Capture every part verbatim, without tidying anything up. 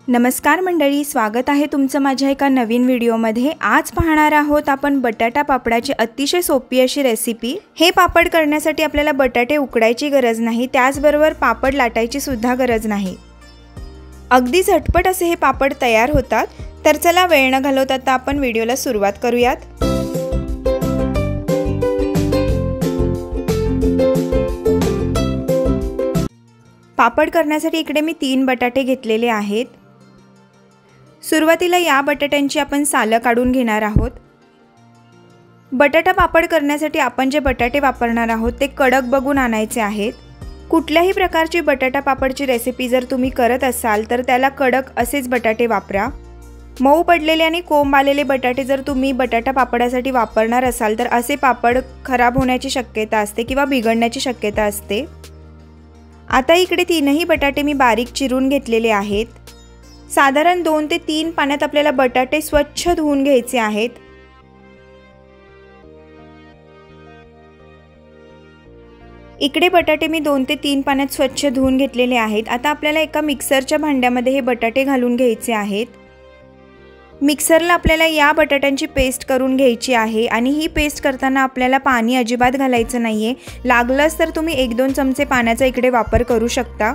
नमस्कार मंडळी, स्वागत आहे तुमचं माझ्या एका नवीन व्हिडिओमध्ये। आज पाहणार आहोत आपण बटाटा पापडाची अतिशय सोपी अशी रेसिपी। हे पापड करण्यासाठी आपल्याला बटाटे उकडायची गरज नाही, त्याचबरोबर पापड लाटायची सुद्धा गरज नाही। अगदी झटपट असे हे पापड तयार होतात। तर चला वेळ न घालवता आता आपण व्हिडिओला सुरुवात करूयात। पापड करण्यासाठी इकडे मी तीन बटाटे घेतलेले आहेत। सुरुवातीला या बटाट्यांची आपण सालं काढून घेणार आहोत। बटाटा पापड करण्यासाठी आपण जे बटाटे वापरणार आहोत ते कडक बघून आणायचे आहेत। कुठल्याही प्रकारची बटाटा पापडची रेसिपी जर तुम्ही करत असाल तर त्याला कडक असेच बटाटे वापरा। मऊ पडलेले आणि कोंब आलेले बटाटे जर तुम्ही बटाटा पापडासाठी वापरणार असाल तर असे पापड खराब होण्याची शक्यता असते किंवा बिघडण्याची शक्यता असते। आता इकडे तीनही बटाटे मी बारीक चिरून घेतलेले आहेत। साधारण दोन ते तीन पाण्यात आपल्याला बटाटे स्वच्छ धुवून घ्यायचे आहेत। इकडे बटाटे मी दोन ते तीन पाण्यात स्वच्छ धुवून घेतलेले आहेत। आता आपल्याला एका मिक्सरच्या भांड्यामध्ये हे बटाटे घालून घ्यायचे आहेत। मिक्सरला आपल्याला या बटाट्यांची पेस्ट करून घ्यायची आहे आणि ही पेस्ट करताना आपल्याला पाणी अजिबात घालायचं नाहीये। लागलंच तर तुम्ही एक दोन चमचे पाण्याचा इकडे वापर करू शकता।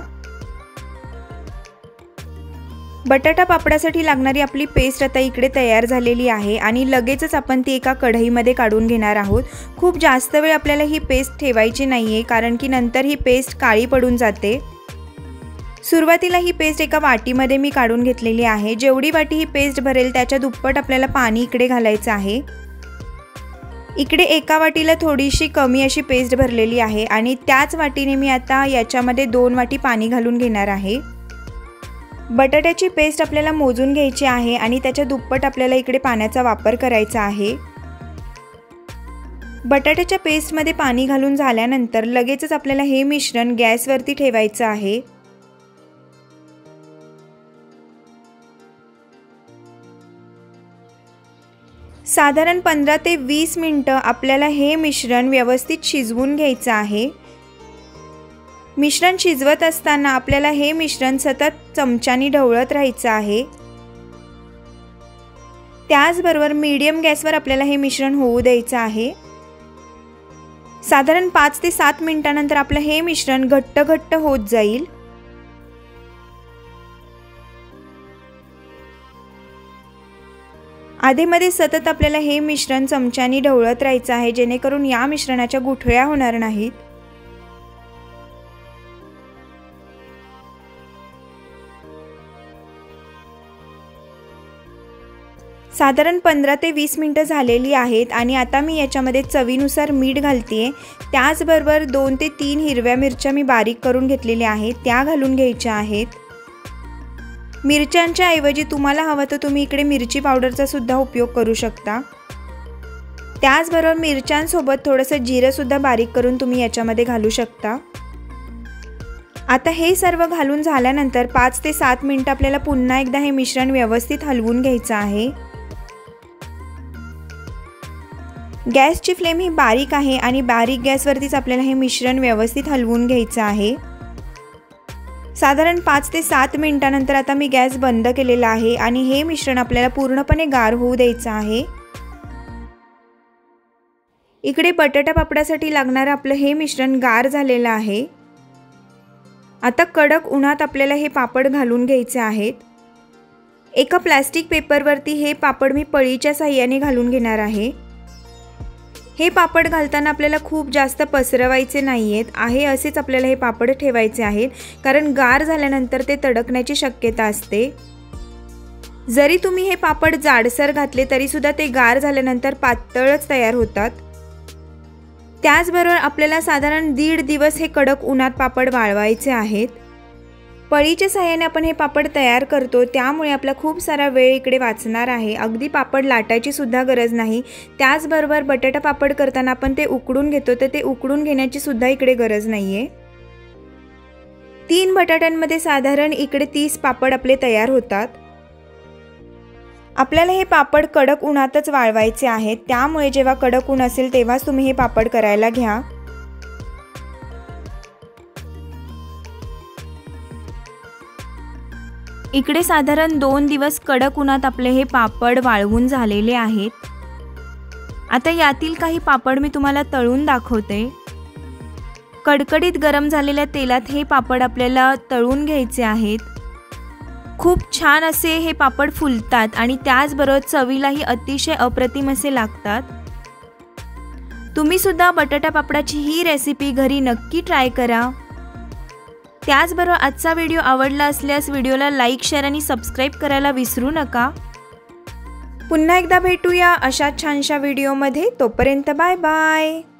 बटाटा पापडासाठी लागणारी आपली पेस्ट आता इकडे तयार झालेली आहे आणि लगेचच आपण ती एका कढईमध्ये काढून घेणार आहोत। खूप जास्त वेळ आपल्याला ही पेस्ट ठेवायची नाहीये, कारण की नंतर ही पेस्ट काळी पडून जाते। सुरुवातीला ही पेस्ट एका वाटीमध्ये मी काढून घेतलेली आहे। जेवढी वाटी ही पेस्ट भरेल त्याच्या दुप्पट आपल्याला पाणी इकडे घालायचं आहे। इकडे एका वाटीला थोडीशी कमी अशी पेस्ट भरलेली आहे आणि त्याच वाटीने मी आता याच्यामध्ये दोन वाटी पाणी घालून घेणार आहे। बटाट्याची पेस्ट आपल्याला मोजून घ्यायची आहे आणि त्याच्या दुप्पट आपल्याला इकडे पाण्याचा वापर करायचा आहे। बटाट्याच्या पेस्टमध्ये पाणी घालून झाल्यानंतर लगेचच आपल्याला हे मिश्रण गॅसवरती ठेवायचं आहे। साधारण पंधरा ते वीस मिनिटं आपल्याला हे मिश्रण व्यवस्थित शिजवून घ्यायचं आहे। मिश्रण शिजवत असताना आपल्याला हे मिश्रण सतत चमच्यानी ढवळत राहायचं आहे। त्याचबरोबर मीडियम गॅसवर आपल्याला हे मिश्रण होऊ द्यायचं आहे। साधारण पाच ते सात मिनिटांनंतर आपलं हे मिश्रण घट्ट घट्ट होत जाईल। आधेमध्ये सतत आपल्याला हे मिश्रण चमच्यानी ढवळत राहायचं आहे, जेणेकरून या मिश्रणाच्या गुठळ्या होणार नाहीत। साधारण पंधरा ते वीस मिनिटं झालेली आहेत आणि आता मी याच्यामध्ये चवीनुसार मीठ घालतेय। त्याचबरोबर दोन ते तीन हिरव्या मिरच्या मी बारीक करून घेतलेल्या आहेत, त्या घालून घ्यायच्या आहेत। मिरच्यांच्या ऐवजी तुम्हाला हवं तर तुम्ही इकडे मिरची पावडरचा सुद्धा उपयोग करू शकता। त्याचबरोबर मिरच्यांसोबत थोडंसं जिरं सुद्धा बारीक करून तुम्ही याच्यामध्ये घालू शकता। आता हे सर्व घालून झाल्यानंतर पाच ते सात मिनिटं आपल्याला पुन्हा एकदा हे मिश्रण व्यवस्थित हलवून घ्यायचं आहे। गॅसची फ्लेम ही बारीक आहे आणि बारीक गॅसवरतीच आपल्याला हे मिश्रण व्यवस्थित हलवून घ्यायचं आहे। साधारण पाच ते सात मिनिटांनंतर आता मी गॅस बंद केलेला आहे आणि हे मिश्रण आपल्याला पूर्णपणे गार होऊ द्यायचं आहे। इकडे बटाटा पापडासाठी लागणारं आपलं हे मिश्रण गार झालेलं आहे। आता कडक उन्हात आपल्याला हे पापड घालून घ्यायचे आहेत। एका प्लास्टिक पेपरवरती हे पापड मी पळीच्या साहाय्याने घालून घेणार आहे। हे पापड घालताना आपल्याला खूप जास्त पसरवायचे नाहीयेत, आहे असेच आपल्याला हे पापड ठेवायचे आहेत, कारण गार झाल्यानंतर ते तडकण्याची शक्यता असते। जरी तुम्ही हे पापड जाडसर घातले तरी सुद्धा ते गार झाल्यानंतर पातळच तयार होतात। त्याचबरोबर आपल्याला साधारण दीड दिवस हे कडक उन्हात पापड वाळवायचे आहेत। पळीच्या साहाय्याने आपण हे पापड तयार करतो, त्यामुळे आपला खूप सारा वेळ इकडे वाचणार आहे। अगदी पापड लाटायची सुद्धा गरज नाही। त्याचबरोबर बटाटा पापड करताना आपण ते उकडून घेतो, तर ते उकडून घेण्याची सुद्धा इकडे गरज नाहीये। तीन बटाट्यांमध्ये साधारण इकडे तीस पापड आपले तयार होतात। आपल्याला हे पापड कडक उन्हातच वाळवायचे आहेत, त्यामुळे जेव्हा कडक ऊन असेल तेव्हाच तुम्ही हे पापड करायला घ्या। इकडे साधारण दोन दिवस कडक उन्हात आपले हे पापड वाळवून झालेले आहेत। आता यातील काही पापड मी तुम्हाला तळून दाखवते। कडकडीत गरम झालेल्या तेलात हे पापड आपल्याला तळून घ्यायचे आहेत। खूप छान असे हे पापड फुलतात आणि त्याचबरोबर चवीलाही अतिशय अप्रतिम असे लागतात। तुम्ही सुद्धा बटाटा पापडाची ही रेसिपी घरी नक्की ट्राय करा। त्याचबरोबर आजचा व्हिडिओ आवडला असल्यास व्हिडिओला लाईक, शेअर आणि सबस्क्राईब करायला विसरू नका। पुन्हा एकदा भेटूया अशा छानशा व्हिडिओमध्ये, तोपर्यंत बाय बाय।